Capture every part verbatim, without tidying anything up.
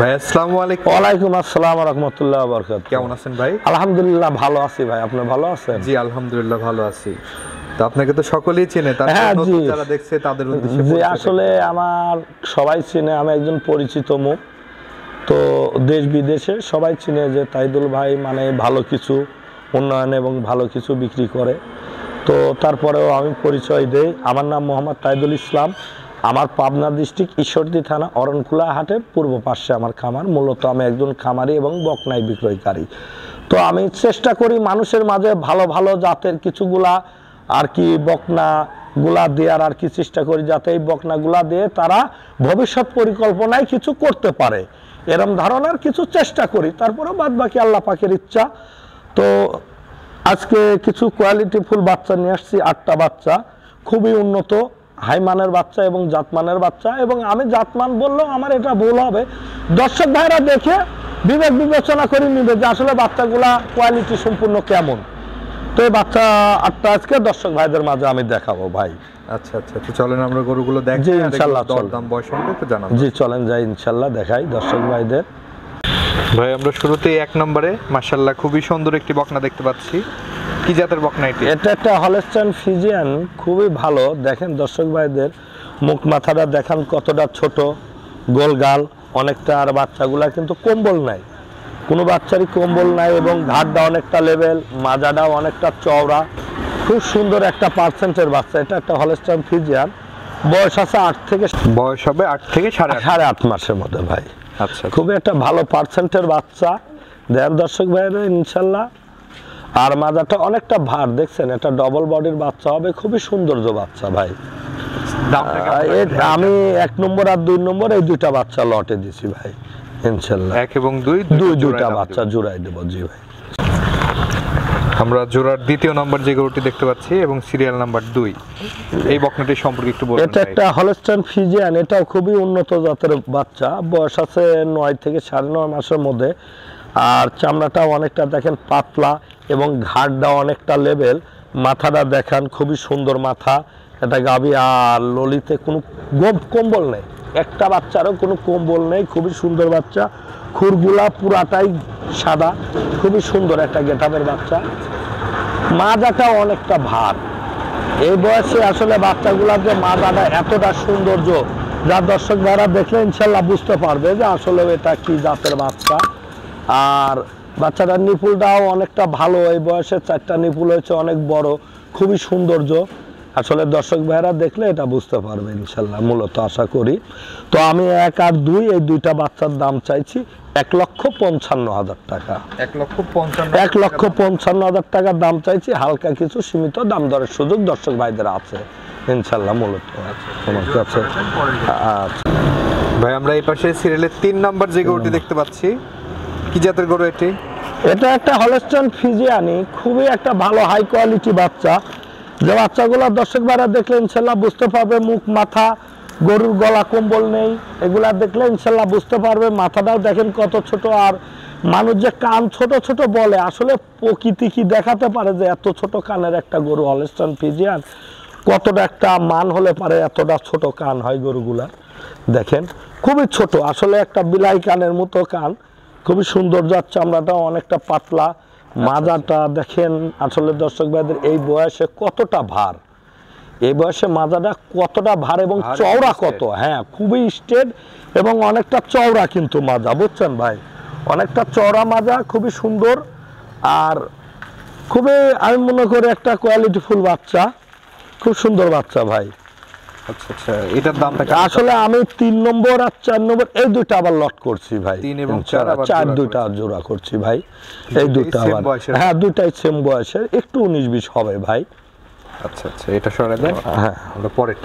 ভাই আসসালামু আলাইকুম। ওয়ালাইকুম আসসালাম ওয়া রাহমাতুল্লাহি ওয়া বারাকাতুহু। কেমন আছেন ভাই? আলহামদুলিল্লাহ ভালো আছি ভাই, আপনি ভালো আছেন? জি আলহামদুলিল্লাহ ভালো আছি। তো আপনাকে তো সকলেই চেনে, তারপর হ্যাঁ, নতুন জি। যারা দেখছে তাদের উদ্দেশ্যে জি পরিচয় আসলে করতে। আমার সবাই চিনে, আমি একজন পরিচিত মুখ। তো দেশ বিদেশে সবাই চিনে যে তাইদুল ভাই মানে ভালো কিছু উন্নয়ন এবং ভালো কিছু বিক্রি করে। তো তারপরেও আমি পরিচয় দেই, আমার নাম মোহাম্মদ তাইদুল ইসলাম। আমার পাবনা ডিস্ট্রিক্ট ঈশ্বরদী থানা অরণকুলা হাটের পূর্ব পাশে আমার খামার। মূলত আমি একজন খামারি এবং বকনাই বিক্রয়কারী। তো আমি চেষ্টা করি মানুষের মাঝে ভালো ভালো জাতের কিছুগুলা আর কি বকনাগুলা দেওয়ার আর কি চেষ্টা করি, যাতে এই বকনাগুলা দিয়ে তারা ভবিষ্যৎ পরিকল্পনায় কিছু করতে পারে, এরম ধারণার কিছু চেষ্টা করি। তারপরে বাদ বাকি আল্লাহ পাকের ইচ্ছা। তো আজকে কিছু কোয়ালিটি ফুল বাচ্চা নিয়ে আসছি, আটটা বাচ্চা, খুবই উন্নত হাইমানের বাচ্চা এবং জাতমানের বাচ্চা। এবং আমি জাতমান বললেও আমার এটা ভুল হবে, দর্শক ভাইরা দেখে বিবেক বিবেচনা করে নিবে যে আসলে বাচ্চাগুলা কোয়ালিটি সম্পূর্ণ কেমন। তো এই বাচ্চা আটটা আজকে দর্শক ভাইদের মাঝে আমি দেখাবো ভাই। আচ্ছা আচ্ছা, তো চলেন আমরা গরুগুলো দেখি। জি ইনশাআল্লাহ, দরদাম বয়স সম্পর্কে একটু জানাবো। জি চলেন যাই ইনশাআল্লাহ দেখাই দর্শক ভাইদের। ভাই আমরা শুরুতেই এক নম্বরে মাশাআল্লাহ খুবই সুন্দর একটি বকনা দেখতে পাচ্ছি। কি জাতের বকনা এটি? এটা একটা হলস্টাইন ফ্রিজিয়ান, খুবই ভালো। দেখেন দর্শক ভাইদের মুখ মাথাটা দেখান কতটা ছোট, গোলগাল অনেকটা। আর বাচ্চাগুলা কিন্তু কম্বল নাই, কোনো বাচ্চারই কম্বল নাই। এবং ঘাটটা অনেকটা লেভেল, মাজাটাও অনেকটা চওড়া, খুব সুন্দর একটা পার্সেন্টের বাচ্চা। এটা একটা হলস্টাইন ফ্রিজিয়ান, বয়স আছে আট থেকে বয়স হবে আট থেকে সাড়ে আট সাড়ে আট মাসের মধ্যে ভাই। আচ্ছা, খুবই একটা ভালো পার্সেন্টের বাচ্চা দেন দর্শক ভাইরা ইনশাল্লাহ। আর মাজাটা অনেকটা ভার, দেখছেন এটা ডবল বডির বাচ্চা হবে, খুবই সৌন্দর্য বাচ্চা ভাই। আমি এক নম্বর আর দুই নম্বর এই দুইটা বাচ্চা লটে দিছি ভাই ইনশাল্লাহ। এক এবং দুই দুই দুইটা বাচ্চা জোড়াই দেব। জি ভাই, আমরা জোড়ার দ্বিতীয় নম্বর যে গরুটি দেখতে পাচ্ছি এবং সিরিয়াল নাম্বার দুই, এই বকনাটি সম্পর্কে একটু বলুন। এটা একটা হলস্টাইন ফ্রিজিয়ান, এটাও খুবই উন্নত জাতের বাচ্চা, বয়স আছে নয় থেকে সাড়ে নয় মাসের মধ্যে। আর চামড়াটা অনেকটা দেখেন পাতলা এবং ঘাড়টা অনেকটা লেভেল। মাথাটা দেখান খুবই সুন্দর মাথা, এটা গাভী। আর ললিতে কোনো কম্বল নেই, একটা বাচ্চারও কোনো কম্বল নেই, খুবই সুন্দর বাচ্চা। খুরগুলা পুরাটাই সাদা, খুবই সুন্দর একটা গেটআপের বাচ্চা। মাজাটাও অনেকটা ভার। এই বয়সে আসলে বাচ্চাগুলার যে মাজাটা এতটা সৌন্দর্য, যা দর্শক ভাইরা দেখলে ইনশাল্লাহ বুঝতে পারবে যে আসলে এটা কি জাতের বাচ্চা। আর বাচ্চাটার নিপুলটাও অনেকটা ভালো, এই বয়সে চারটা নিপুল হয়েছে, অনেক বড়, খুবই সৌন্দর্য। আসলে দর্শক ভাইরা দেখলে এটা বুঝতে পারবে ইনশাল্লাহ, মূলত আশা করি। তো আমি এক আর দুই এই দুইটা বাচ্চার দাম চাইছি এক লক্ষ পঞ্চান্ন হাজার টাকা। এক লক্ষ পঞ্চান্ন এক লক্ষ পঞ্চান্ন হাজার টাকার দাম চাইছি। হালকা কিছু সীমিত দাম দরের সুযোগ দর্শক ভাইদের আছে ইনশাল্লাহ মূলত তোমার কাছে। আচ্ছা ভাই আমরা এই পাশে সিরিয়ালের তিন নাম্বার যে গরুটি দেখতে পাচ্ছি, কি জাতের গরু এটি? এটা একটা হলস্টাইন ফ্রিজিয়ানি, খুবই একটা ভালো হাই কোয়ালিটি বাচ্চা। যে বাচ্চাগুলো দর্শক ভাইরা দেখলে ইনশাল্লাহ বুঝতে পারবে, মুখ মাথা, গরুর গলা কম্বল নেই, এগুলা দেখলে ইনশাল্লাহ বুঝতে পারবে। মাথাটাও দেখেন কত ছোট। আর মানুষ যে কান ছোট ছোট বলে, আসলে প্রকৃতি কি দেখাতে পারে যে এত ছোট কানের একটা গরু হলস্টাইন ফ্রিজিয়ান কতটা একটা মান হলে পারে এতটা ছোট কান হয় গরুগুলা। দেখেন খুবই ছোট, আসলে একটা বিলাই কানের মতো কান, খুবই সুন্দর। যাচ্ছে চামড়াটাও অনেকটা পাতলা, মাজাটা দেখেন। আসলে দর্শক ভাইদের এই বয়সে কতটা ভার, এই বয়সে মাজাটা কতটা ভার এবং চওড়া কত। হ্যাঁ খুবই স্ট্রেট এবং অনেকটা চওড়া কিন্তু মাজা, বুঝছেন ভাই, অনেকটা চওড়া মাজা, খুবই সুন্দর। আর খুবই আমি মনে করি একটা কোয়ালিটি ফুল বাচ্চা, খুব সুন্দর বাচ্চা ভাই। আচ্ছা আচ্ছা, এটার দামটা আসলে আমি তিন নম্বর আর চার নম্বর এই দুইটা আবার লট করছি ভাই। তিন এবং চার চার দুইটা জোড়া করছি ভাই। এই দুইটা আবার হ্যাঁ দুইটাই সেম বয়সের, একটু উনিশ বিশ হবে ভাই। আচ্ছা আচ্ছা, এটা সরাই দেন। হ্যাঁ আমরা পরেরটা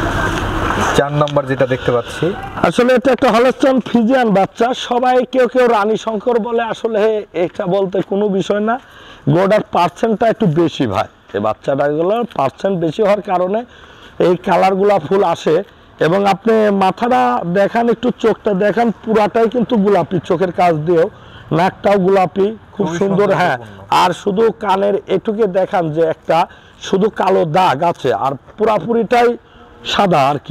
চার নাম্বার যেটা দেখতে পাচ্ছি, আসলে এটা একটা হলস্টাইন ফ্রিজিয়ান বাচ্চা। সবাই কেউ কেউ রানী শঙ্কর বলে, আসলে এটা বলতে কোনো বিষয় না, গোড়ার পার্সেন্টটা একটু বেশি ভাই। এই বাচ্চাটাগুলোর পার্সেন্ট বেশি হওয়ার কারণে এই কালারগুলা ফুল আসে। এবং আপনি মাথাটা দেখান, একটু চোখটা দেখান, পুরাটাই কিন্তু গোলাপি, চোখের কাজ দিয়েও নাকটাও গোলাপি, খুব সুন্দর। হ্যাঁ আর শুধু কানের এটুকে দেখান যে একটা শুধু কালো দাগ আছে, আর পুরাপুরিটাই সাদা আর কি,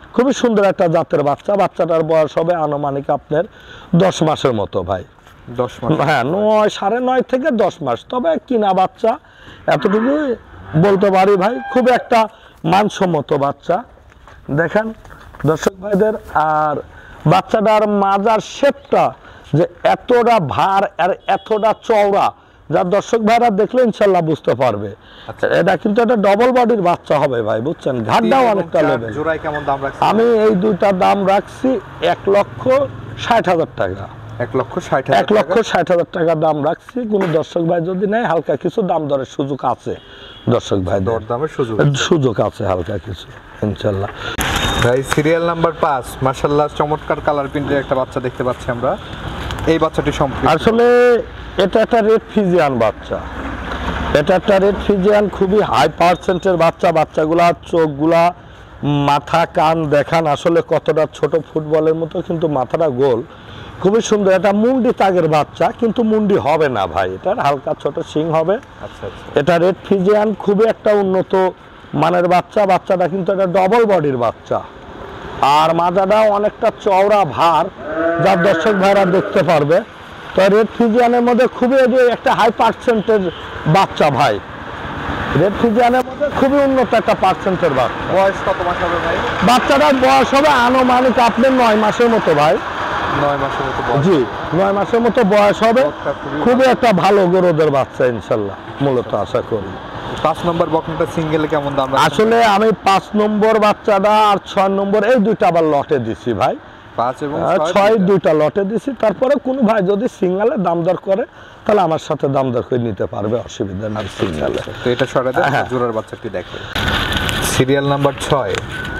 খুবই সুন্দর একটা জাতের বাচ্চা। বাচ্চাটার বয়স হবে আনুমানিক আপনার দশ মাসের মতো ভাই। দশ মাস? হ্যাঁ, নয় সাড়ে নয় থেকে দশ মাস। তবে কিনা বাচ্চা, এতটুকু বলতে পারি ভাই, খুব একটা মানসম্মত বাচ্চা। দেখেন দর্শক ভাইদের, আর বাচ্চাটার মাজার শেপটা যে এতটা ভার আর এতটা চওড়া, যা দর্শক ভাইরা দেখলে ইনশাল্লাহ বুঝতে পারবে। এটা কিন্তু একটা ডবল বডির বাচ্চা হবে ভাই, বুঝছেন? ঘাটটাও অনেকটা লেভেল। জোড়ায় কেমন দাম রাখছেন? আমি এই দুইটার দাম রাখছি এক লক্ষ ষাট হাজার টাকা। এক লক্ষ ষাট এক লক্ষ ষাট হাজার টাকা দাম রাখছি। কোনো দর্শক ভাই যদি নেয়, হালকা কিছু দাম দরের সুযোগ আছে দর্শক ভাই, দর দামের সুযোগ সুযোগ আছে হালকা কিছু ইনশাল্লাহ। ভাই সিরিয়াল নাম্বার পাঁচ, মাশাআল্লাহ চমৎকার কালার প্রিন্টের একটা বাচ্চা দেখতে পাচ্ছি আমরা। এই বাচ্চাটি সম্পর্কে আসলে এটা একটা রেড ফিজিয়ান বাচ্চা। এটা একটা রেড ফিজিয়ান, খুবই হাই পার্সেন্টের বাচ্চা। বাচ্চাগুলা চোখগুলা, মাথা, কান দেখান আসলে কতটা ছোট, ফুটবলের মতো, কিন্তু মাথাটা গোল, খুবই সুন্দর। এটা মুন্ডি তাগের বাচ্চা, কিন্তু মুন্ডি হবে না ভাই, এটার হালকা ছোট শিং হবে। আচ্ছা আচ্ছা। এটা রেড ফিজিয়ান, খুবই একটা উন্নত মানের বাচ্চা। বাচ্চাটা কিন্তু একটা ডবল বডির বাচ্চা, আর মাজাটাও অনেকটা চওড়া ভার, যা দর্শক ভাইরা দেখতে পারবে। তো রেড ফিজিয়ানের মধ্যে খুবই একটা হাই পার্সেন্টের বাচ্চা ভাই। রেড ফিজিয়ানের মধ্যে খুবই উন্নত একটা পার্সেন্টের বাচ্চা। বয়স কত মাস হবে ভাই? বাচ্চাটার বয়স হবে আনুমানিক আপনার নয় মাসের মতো ভাই। নয় মাসের মতো বয়স? জি, নয় মাসের মতো বয়স হবে। খুবই একটা ভালো গরুদের বাচ্চা ইনশাল্লাহ, মূলত আশা করি। পাঁচ নম্বর বকনাটা সিঙ্গেলে কেমন দাম? আসলে আমি পাঁচ নম্বর বাচ্চাটা আর ছয় নম্বর এই দুইটা আবার লটে দিছি ভাই। পাঁচ এবং ছয় দুইটা লটে দিছি। তারপরে কোনো ভাই যদি সিঙ্গেলে দাম দর করে, তাহলে আমার সাথে দাম দর করে নিতে পারবে, অসুবিধা নেই সিঙ্গেলে। তো এটা সরাই দেন, জোড়ার বাচ্চাটি দেখে। সিরিয়াল নাম্বার ছয়,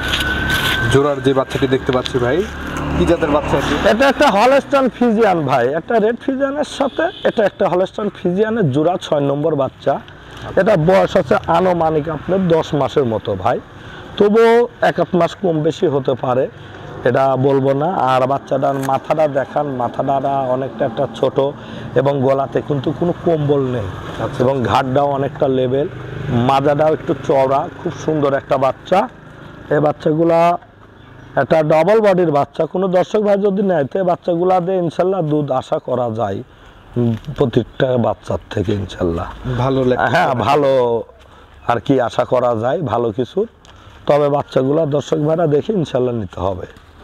জোড়ার যে বাচ্চাটি দেখতে পাচ্ছি ভাই, কি জাতের বাচ্চা এটি? এটা একটা হলস্টাইন ফিজিয়ান ভাই। একটা রেড ফিজিয়ানের সাথে এটা একটা হলস্টাইন ফিজিয়ানের জোড়া, ছয় নম্বর বাচ্চা। এটা বয়স আছে আনুমানিক আপনার দশ মাসের মতো ভাই, তবুও এক আধ মাস কম বেশি হতে পারে, এটা বলবো না। আর বাচ্চাটার মাথাটা দেখান, মাথাটা অনেকটা একটা ছোট, এবং গলাতে কিন্তু কোনো কম্বল নেই, এবং ঘাটটাও অনেকটা লেভেল, মাজাটাও একটু চওড়া, খুব সুন্দর একটা বাচ্চা। এই বাচ্চাগুলা একটা ডবল বডির বাচ্চা। কোনো দর্শক ভাই যদি নেয়, তো বাচ্চাগুলা দিয়ে ইনশাল্লাহ দুধ আশা করা যায় প্রত্যেকটা বাচ্চার থেকে ইনশাল্লাহ। ভালো, হ্যাঁ ভালো আর কি আশা করা যায় ভালো কিছুর। তবে বাচ্চাগুলা দর্শক ভাইরা দেখে ইনশাল্লাহ নিতে হবে।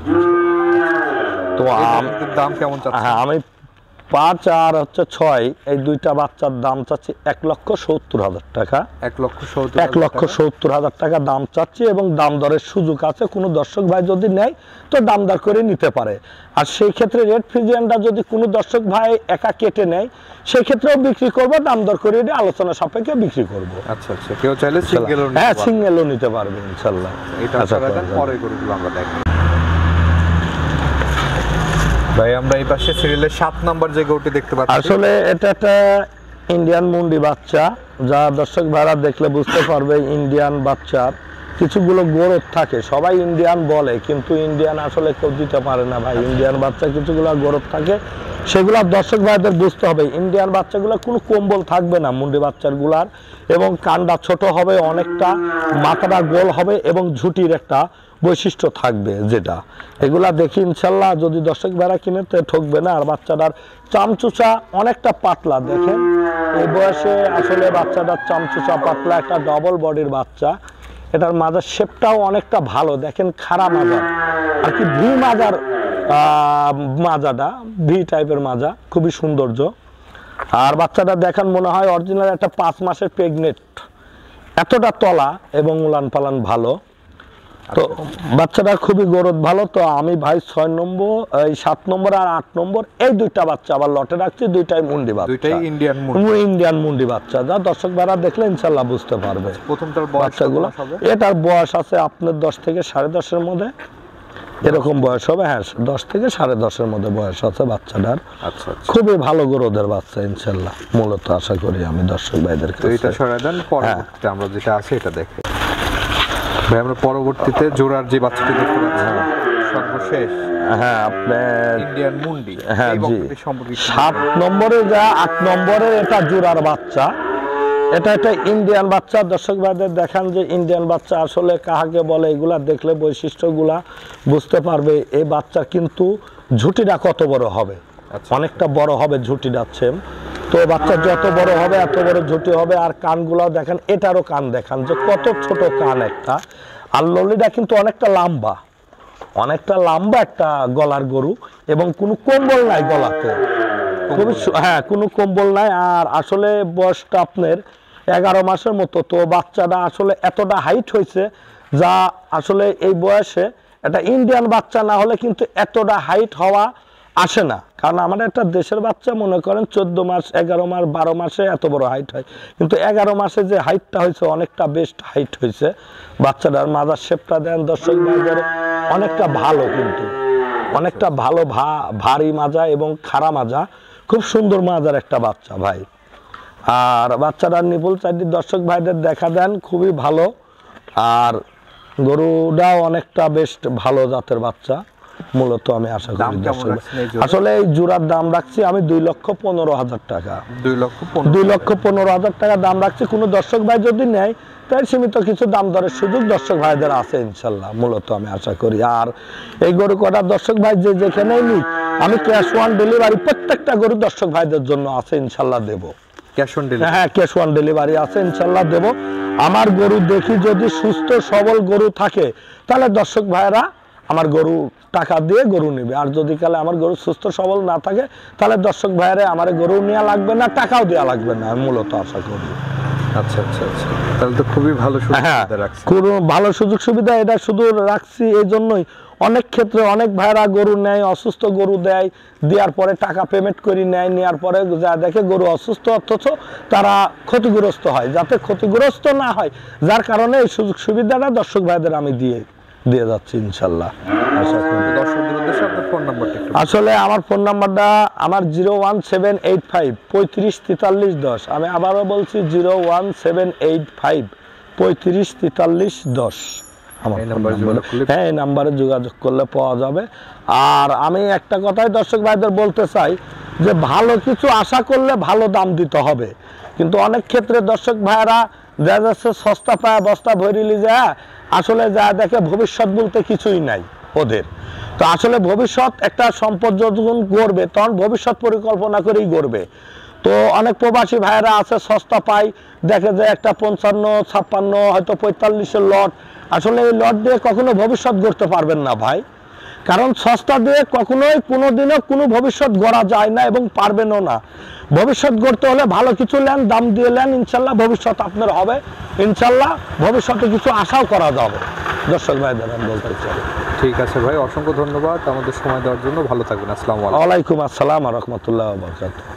তো দাম কেমন চাচ্ছেন? হ্যাঁ, আমি পাঁচ আর হচ্ছে ছয়, এই দুইটা বাচ্চার দাম চাচ্ছি এক লক্ষ সত্তর হাজার টাকা। এক লক্ষ সত্তর এক লক্ষ সত্তর হাজার টাকা দাম চাচ্ছি, এবং দাম দরের সুযোগ আছে। কোনো দর্শক ভাই যদি নেয়, তো দাম দর করে নিতে পারে। আর সেই ক্ষেত্রে রেড ফিজিয়ানটা যদি কোনো দর্শক ভাই একা কেটে নেয়, সেই ক্ষেত্রেও বিক্রি করবো, দাম দর করে আলোচনা সাপেক্ষে বিক্রি করবো। আচ্ছা আচ্ছা। কেউ চাইলে সিঙ্গেলও, হ্যাঁ সিঙ্গেলও নিতে পারবে ইনশাল্লাহ। এটা পরে গরুগুলো আমরা দেখি। ভাই আমরা এই পাশে সিরিয়ালের সাত নাম্বার যে গরুটি দেখতে পাচ্ছি, আসলে এটা একটা ইন্ডিয়ান মুন্ডি বাচ্চা, যা দর্শক ভাইরা দেখলে বুঝতে পারবে। ইন্ডিয়ান বাচ্চার কিছুগুলো গরদ থাকে, সবাই ইন্ডিয়ান বলে, কিন্তু ইন্ডিয়ান আসলে কেউ দিতে পারে না ভাই। ইন্ডিয়ান বাচ্চা কিছুগুলো গরদ থাকে, সেগুলো দর্শক ভাইদের বুঝতে হবে। ইন্ডিয়ান বাচ্চাগুলো কোনো কম্বল থাকবে না মুন্ডি বাচ্চাগুলার, এবং কানটা ছোট হবে অনেকটা, মাথাটা গোল হবে, এবং ঝুটির একটা বৈশিষ্ট্য থাকবে, যেটা এগুলা দেখি ইনশাল্লাহ যদি দর্শক ভাইরা কিনে তো ঠকবে না। আর বাচ্চাটার চামচুচা অনেকটা পাতলা, দেখেন এই বয়সে আসলে বাচ্চাটার চামচুচা পাতলা, একটা ডবল বডির বাচ্চা। এটার মাজার শেপটাও অনেকটা ভালো, দেখেন খাড়া মাজার আর কি, ভি মাজার মাজাটা, ভি টাইপের মাজা, খুবই সৌন্দর্য। আর বাচ্চাটা দেখান মনে হয় অরিজিনাল একটা পাঁচ মাসের প্রেগনেন্ট, এতটা তলা এবং উলান পালান ভালো। তো বাচ্চাটা খুবই গরদ ভালো। তো আমি ভাই ছয় নম্বর, এই সাত নম্বর আর আট নম্বর এই দুইটা বাচ্চা আবার লটে রাখছি, দুইটাই মুন্ডি বাচ্চা, দুইটাই ইন্ডিয়ান মুন্ডি, ইন্ডিয়ান মুন্ডি বাচ্চা, যা দর্শক ভাইরা দেখলে ইনশাল্লাহ বুঝতে পারবে। প্রথমটার বাচ্চাগুলো এটার বয়স আছে আপনার দশ থেকে সাড়ে দশের মধ্যে, এরকম বয়স হবে। হ্যাঁ, দশ থেকে সাড়ে দশের মধ্যে বয়স আছে বাচ্চাটার। আচ্ছা, খুবই ভালো গরুদের বাচ্চা ইনশাল্লাহ, মূলত আশা করি আমি দর্শক ভাইদের কাছে। এটা সরাই দেন, পরবর্তীতে আমরা যেটা আছে এটা দেখি। ভাই আমরা পরবর্তীতে জোড়ার যে বাচ্চাটি দেখতে পাচ্ছি সর্বশেষ, হ্যাঁ আপনার ইন্ডিয়ান মুন্ডি, হ্যাঁ এই জি, বকনাটি সম্পর্কে সাত নম্বরে যা আট নম্বরের এটা জোড়ার বাচ্চা। এটা একটা ইন্ডিয়ান বাচ্চা। দর্শক ভাইদের দেখান যে ইন্ডিয়ান বাচ্চা আসলে কাহাকে বলে, এগুলা দেখলে বৈশিষ্ট্যগুলা বুঝতে পারবে। এই বাচ্চা কিন্তু ঝুটিটা কত বড় হবে, অনেকটা বড় হবে ঝুটিটা সেম। তো বাচ্চা যত বড় হবে এত বড় ঝুটি হবে। আর কানগুলাও দেখেন, এটারও কান দেখান যে কত ছোট কান একটা। আর ললিটা কিন্তু অনেকটা লম্বা, অনেকটা লম্বা একটা গলার গরু, এবং কোনো কম্বল নাই গলাতে, খুবই হ্যাঁ কোনো কম্বল নাই। আর আসলে বয়সটা আপনার এগারো মাসের মতো। তো বাচ্চাটা আসলে এতটা হাইট হয়েছে যা আসলে এই বয়সে একটা ইন্ডিয়ান বাচ্চা না হলে কিন্তু এতটা হাইট হওয়া আসে না। কারণ আমাদের একটা দেশের বাচ্চা মনে করেন চোদ্দ মাস এগারো মাস বারো মাসে এত বড় হাইট হয়, কিন্তু এগারো মাসে যে হাইটটা হয়েছে অনেকটা বেস্ট হাইট হয়েছে। বাচ্চাটার মাজার শেপটা দেন দর্শক ভাইদের, অনেকটা ভালো, কিন্তু অনেকটা ভালো ভারী মাজা এবং খাড়া মাজা, খুব সুন্দর মাজার একটা বাচ্চা ভাই। আর বাচ্চাটার নিপুল চারটি দর্শক ভাইদের দেখা দেন, খুবই ভালো। আর গরুটাও অনেকটা বেশ ভালো জাতের বাচ্চা মূলত। আমি আশা করি আসলে এই জোড়ার দাম রাখছি আমি দুই লক্ষ পনেরো হাজার টাকা দুই লক্ষ দুই লক্ষ পনেরো হাজার টাকা দাম রাখছি। কোনো দর্শক ভাই যদি নেয় তাই সীমিত কিছু দাম দরের সুযোগ দর্শক ভাইদের আছে ইনশাল্লাহ, মূলত আমি আশা করি। আর এই গরু কটা দর্শক ভাই যে যেখানেই নিক আমি ক্যাশ ওয়ান ডেলিভারি প্রত্যেকটা গরু দর্শক ভাইদের জন্য আছে ইনশাল্লাহ দেবো। Cash on delivery? হ্যাঁ ক্যাশ ওয়ান ডেলিভারি আছে ইনশাল্লাহ দেবো। আমার গরু দেখি যদি সুস্থ সবল গরু থাকে তাহলে দর্শক ভাইরা আমার গরু টাকা দিয়ে গরু নেবে। আর যদি কালে আমার গরু সুস্থ সবল না থাকে তাহলে দর্শক ভাইরা আমার গরু নেওয়া লাগবে না, টাকাও দেওয়া লাগবে না, আমি মূলত আশা করি। আচ্ছা আচ্ছা আচ্ছা, তাহলে তো খুবই ভালো সুবিধা রাখছি। কোনো ভালো সুযোগ সুবিধা এটা শুধু রাখছি এই জন্যই, অনেক ক্ষেত্রে অনেক ভাইরা গরু নেয়, অসুস্থ গরু দেয়, দেওয়ার পরে টাকা পেমেন্ট করে নেয়, নেওয়ার পরে যা দেখে গরু অসুস্থ, অথচ তারা ক্ষতিগ্রস্ত হয়। যাতে ক্ষতিগ্রস্ত না হয় যার কারণে এই সুযোগ সুবিধাটা দর্শক ভাইদের আমি দিয়ে দিয়ে যাচ্ছি ইনশাল্লাহ। আশা করি দর্শকদের উদ্দেশ্যে আপনার ফোন নাম্বারটা একটু। আসলে আমার ফোন নাম্বারটা আমার zero one seven eight five পঁয়ত্রিশ তেতাল্লিশ দশ। আমি আবারও বলছি zero one seven eight five পঁয়ত্রিশ তেতাল্লিশ দশ। আমার হ্যাঁ এই নাম্বারে যোগাযোগ করলে পাওয়া যাবে। আর আমি একটা কথাই দর্শক ভাইদের বলতে চাই যে ভালো কিছু আশা করলে ভালো দাম দিতে হবে, কিন্তু অনেক ক্ষেত্রে দর্শক ভাইয়েরা দেখা যাচ্ছে সস্তা পায় বস্তা ভরিলি যায়, আসলে যা দেখে ভবিষ্যৎ বলতে কিছুই নাই ওদের। তো আসলে ভবিষ্যৎ একটা সম্পদ যখন গড়বে তখন ভবিষ্যৎ পরিকল্পনা করেই গড়বে। তো অনেক প্রবাসী ভাইয়েরা আছে সস্তা পায়, দেখে যে একটা পঞ্চান্ন ছাপ্পান্ন হয়তো পঁয়তাল্লিশের লট, আসলে এই লট দিয়ে কখনো ভবিষ্যৎ গড়তে পারবেন না ভাই। কারণ সস্তা দিয়ে কখনোই কোনোদিনও কোনো ভবিষ্যৎ গড়া যায় না এবং পারবেনও না। ভবিষ্যৎ গড়তে হলে ভালো কিছু নেন, দাম দিয়ে নেন, ইনশাল্লাহ ভবিষ্যৎ আপনার হবে, ইনশাল্লাহ ভবিষ্যতে কিছু আশাও করা যাবে। দর্শক ভাইদের আমি বলতে চাই। ঠিক আছে ভাই, অসংখ্য ধন্যবাদ আমাদের সময় দেওয়ার জন্য। ভালো থাকবেন। আসসালামু আলাইকুম। ওয়ালাইকুম আসসালাম ওয়া রাহমাতুল্লাহি ওয়া বারাকাতুহু।